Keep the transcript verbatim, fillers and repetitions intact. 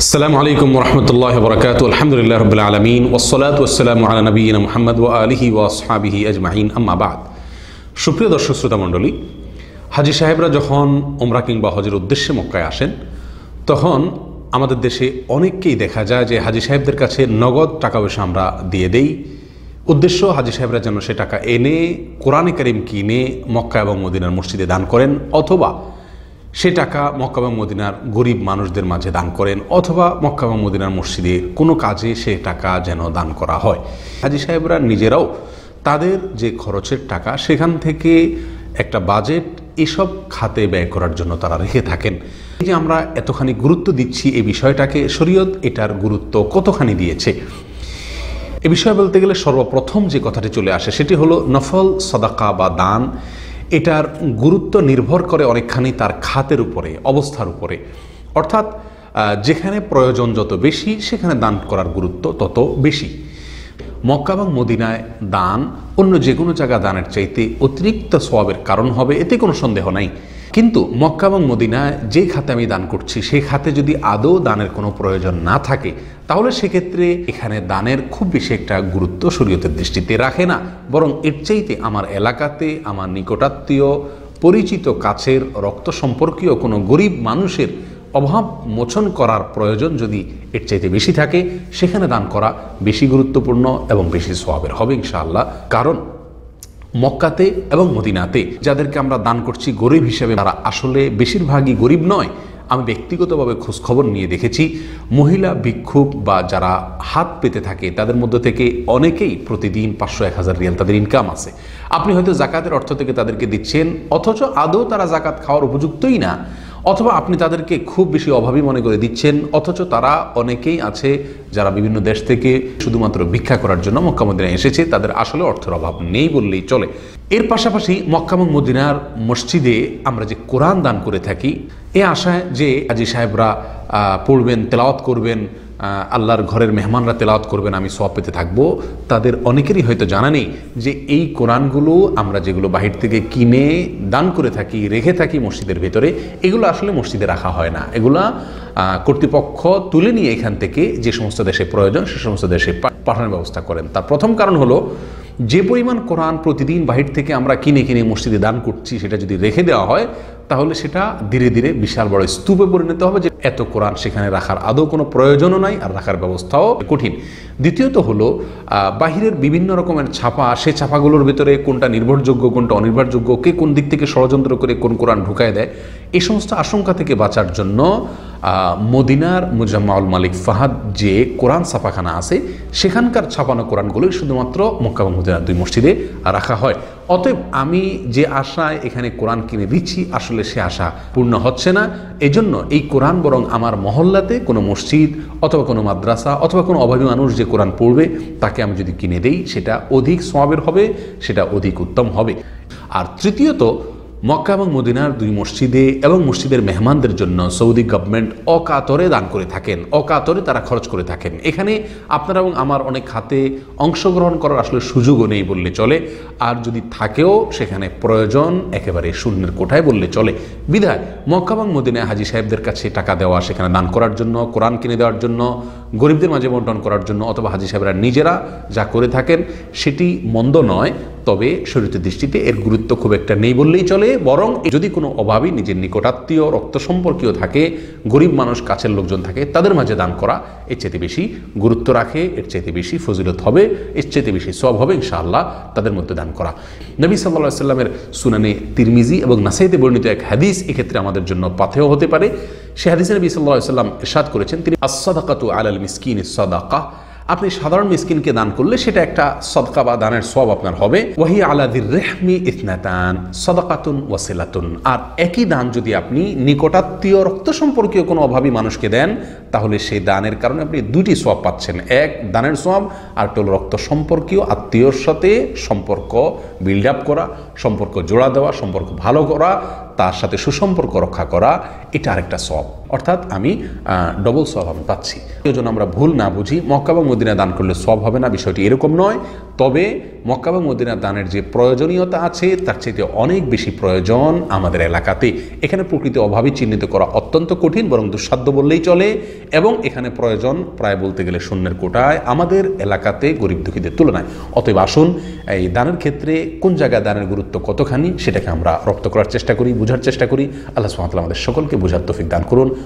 আসসালামু আলাইকুম ওরহমতুল্লাহি ওয়া বারাকাতুহু। আলহামদুলিল্লাহি রাব্বিল আলামিন ওয়াসসালাতু ওয়াসসালামু আলা নবিয়িনা মুহাম্মদ ওয়া আলিহি ওয়া আসহাবিহি আজমাইন, আম্মা বাদ। সুপ্রিয় দর্শক শ্রোতা মণ্ডলী, হাজী সাহেবরা যখন উমরা কিংবা হজের উদ্দেশ্যে মক্কায় আসেন, তখন আমাদের দেশে অনেককেই দেখা যায় যে হাজী সাহেবদের কাছে নগদ টাকা পয়সা আমরা দিয়ে দেই। উদ্দেশ্য হাজী সাহেবরা যেন সে টাকা এনে কোরআনে কারীম কিনে মক্কা এবং মদিনার মসজিদে দান করেন, অথবা সে টাকা মক্কা এবং মদিনার গরিব মানুষদের মাঝে দান করেন, অথবা মক্কা এবং মদিনার মসজিদে কোনো কাজে সে টাকা যেন দান করা হয়। হাজী সাহেবরা নিজেরাও তাদের যে খরচের টাকা, সেখান থেকে একটা বাজেট এসব খাতে ব্যয় করার জন্য তারা রেখে থাকেন। এই যে আমরা এতখানি গুরুত্ব দিচ্ছি এই বিষয়টাকে, শরীয়ত এটার গুরুত্ব কতখানি দিয়েছে এ বিষয়ে বলতে গেলে সর্বপ্রথম যে কথাটি চলে আসে সেটি হলো নফল সাদাকা বা দান। এটার গুরুত্ব নির্ভর করে অনেকখানি তার খাতের উপরে, অবস্থার উপরে। অর্থাৎ যেখানে প্রয়োজন যত বেশি, সেখানে দান করার গুরুত্ব তত বেশি। মক্কা এবং মদিনায় দান অন্য যে কোনো জায়গা দানের চাইতে অতিরিক্ত সওয়াবের কারণ হবে, এতে কোনো সন্দেহ নাই। কিন্তু মক্কা এবং মদিনায় যে খাতে আমি দান করছি, সেই খাতে যদি আদৌ দানের কোনো প্রয়োজন না থাকে, তাহলে সেক্ষেত্রে এখানে দানের খুব বেশি একটা গুরুত্ব শরীয়তের দৃষ্টিতে রাখে না। বরং এর চাইতে আমার এলাকাতে আমার নিকটাত্মীয়, পরিচিত, কাছের, রক্ত সম্পর্কীয় কোনো গরিব মানুষের অভাব মোচন করার প্রয়োজন যদি এর চাইতে বেশি থাকে, সেখানে দান করা বেশি গুরুত্বপূর্ণ এবং বেশি সওয়াবের হবে ইনশাআল্লাহ। কারণ মক্কাতে এবং মদিনাতে যাদেরকে আমরা দান করছি গরিব হিসেবে, তারা আসলে বেশিরভাগই গরিব নয়। আমি ব্যক্তিগতভাবে খোঁজখবর নিয়ে দেখেছি, মহিলা ভিক্ষুক বা যারা হাত পেতে থাকে, তাদের মধ্য থেকে অনেকেই প্রতিদিন পাঁচশো এক হাজার রিয়াল তাদের ইনকাম আছে। আপনি হয়তো জাকাতের অর্থ থেকে তাদেরকে দিচ্ছেন, অথচ আদৌ তারা জাকাত খাওয়ার উপযুক্তই না। অথবা আপনি তাদেরকে খুব বেশি অভাবী মনে করে দিচ্ছেন, অথচ তারা অনেকেই আছে যারা বিভিন্ন দেশ থেকে শুধুমাত্র ভিক্ষা করার জন্য মক্কা মদিনায় এসেছে, তাদের আসলে অর্থের অভাব নেই বললেই চলে। এর পাশাপাশি মক্কা এবং মদিনার মসজিদে আমরা যে কোরআন দান করে থাকি, এ আশায় যে হাজী সাহেবরা পড়বেন, তেলাওয়াত করবেন, আল্লাহর ঘরের মেহমানরা তেলাওয়াত করবেন, আমি সওয়াব পেতে থাকবো, তাদের অনেকেরই হয়তো জানা নেই যে এই কোরআনগুলো আমরা যেগুলো বাহির থেকে কিনে দান করে থাকি, রেখে থাকি মসজিদের ভেতরে, এগুলো আসলে মসজিদে রাখা হয় না। এগুলা কর্তৃপক্ষ তুলে নিয়ে এখান থেকে যে সমস্ত দেশে প্রয়োজন সে সমস্ত দেশে পাঠানোর ব্যবস্থা করেন। তার প্রথম কারণ হলো, যে পরিমাণ কোরআন প্রতিদিন বাহির থেকে আমরা কিনে কিনে মসজিদে দান করছি, সেটা যদি রেখে দেওয়া হয়, তাহলে সেটা ধীরে ধীরে বিশাল বড় স্তূপে পরিণত হবে, যে এত কোরআন সেখানে রাখার আদৌ কোনো প্রয়োজনও নাই, আর রাখার ব্যবস্থাও কঠিন। দ্বিতীয়ত হলো, বাহিরের বিভিন্ন রকমের ছাপা, সে ছাপাগুলোর ভিতরে কোনটা নির্ভরযোগ্য, কোনটা অনির্ভরযোগ্য, কে কোন দিক থেকে ষড়যন্ত্র করে কোন কোরআন ঢুকায় দেয়, এই সমস্ত আশঙ্কা থেকে বাঁচার জন্য মদিনার মুজাম্মাউল মালিক ফাহাদ যে কোরআন ছাপাখানা আছে, সেখানকার ছাপানো কোরআনগুলোই শুধুমাত্র মক্কা এবং মদিনার দুই মসজিদে রাখা হয়। অতএব আমি যে আশায় এখানে কোরআন কিনে দিচ্ছি, আসলে সে আশা পূর্ণ হচ্ছে না। এজন্য এই কোরআন বরং আমার মহল্লাতে কোনো মসজিদ অথবা কোনো মাদ্রাসা অথবা কোনো অভাবী মানুষ যে কোরআন পড়বে, তাকে আমি যদি কিনে দেই, সেটা অধিক সওয়াবের হবে, সেটা অধিক উত্তম হবে। আর তৃতীয়ত, মক্কা এবং মদিনার দুই মসজিদে এবং মসজিদের মেহমানদের জন্য সৌদি গভর্নমেন্ট অকাতরে দান করে থাকেন, অকাতরে তারা খরচ করে থাকেন। এখানে আপনারা এবং আমার অনেক খাতে অংশগ্রহণ করার আসলে সুযোগও নেই বললে চলে, আর যদি থাকেও সেখানে প্রয়োজন একেবারে শূন্যের কোঠায় বললে চলে। বিধায় মক্কা এবং মদিনায় হাজী সাহেবদের কাছে টাকা দেওয়া, সেখানে দান করার জন্য, কোরআন কিনে দেওয়ার জন্য, গরিবদের মাঝে বন্টন করার জন্য, অথবা হাজী সাহেবরা নিজেরা যা করে থাকেন সেটি মন্দ নয়। তবে শরীয়তের দৃষ্টিতে এর গুরুত্ব খুব একটা নেই বললেই চলে। বরং যদি কোনো অভাবী নিজের নিকটাত্মীয়, রক্ত সম্পর্কীয় থাকে, গরিব মানুষ, কাছের লোকজন থাকে, তাদের মাঝে দান করা এর চাইতে বেশি গুরুত্ব রাখে, এর চাইতে বেশি ফজিলত হবে, এর চাইতে বেশি সওয়াব হবে ইনশাআল্লাহ তাদের মধ্যে দান করা। নবী সাল্লাল্লাহু আলাইহি সাল্লামের সুনানে তিরমিজি এবং নাসাইতে বর্ণিত এক হাদিস এক্ষেত্রে আমাদের জন্য পাথেয় হতে পারে। সে হাদিসে নবী সাল্লাল্লাহু আলাইহি সাল্লাম ইরশাদ করেছেন, তিনি আস-সাদাকাতু আলাল মিসকিনিস সাদাকা, আপনি সাধারণ মিসকিনকে দান করলে সেটা একটা সদকা বা দানের সওয়াব আপনার হবে। ওয়াহি আলা যির রিহমি ইসনাতান সাদাকাতুন ওয়া সিলাতুন, আর একই দান যদি আপনি নিকটাত্মীয়, রক্ত সম্পর্কীয় কোনো অভাবী মানুষকে দেন, তাহলে সেই দানের কারণে আপনি দুটি সওয়াব পাচ্ছেন। এক, দানের সওয়াব, আর হল রক্ত সম্পর্কীয় আত্মীয়র সাথে সম্পর্ক বিল্ড আপ করা, সম্পর্ক জোড়া দেওয়া, সম্পর্ক ভালো করা, তার সাথে সুসম্পর্ক রক্ষা করা, এটা আরেকটা সওয়াব। অর্থাৎ আমি ডবল সওয়াব আমি পাচ্ছি। এই জন্য আমরা ভুল না বুঝি মক্কা এবং মদিনা দান করলে সওয়াব হবে না, বিষয়টি এরকম নয়। তবে মক্কা এবং মদিনা দানের যে প্রয়োজনীয়তা আছে তার চেয়ে অনেক বেশি প্রয়োজন আমাদের এলাকাতে। এখানে প্রকৃতি অভাবী চিহ্নিত করা অত্যন্ত কঠিন, বরং দুঃসাধ্য বললেই চলে। এবং এখানে প্রয়োজন প্রায় বলতে গেলে শূন্যের কোটায় আমাদের এলাকাতে গরিব দুঃখীদের তুলনায়। অতএব আসুন এই দানের ক্ষেত্রে কোন জায়গায় দানের গুরুত্ব কতখানি সেটাকে আমরা রপ্ত করার চেষ্টা করি, বোঝার চেষ্টা করি। আল্লাহ সুবহানাহু ওয়া তাআলা আমাদের সকলকে বোঝার তৌফিক দান করুন।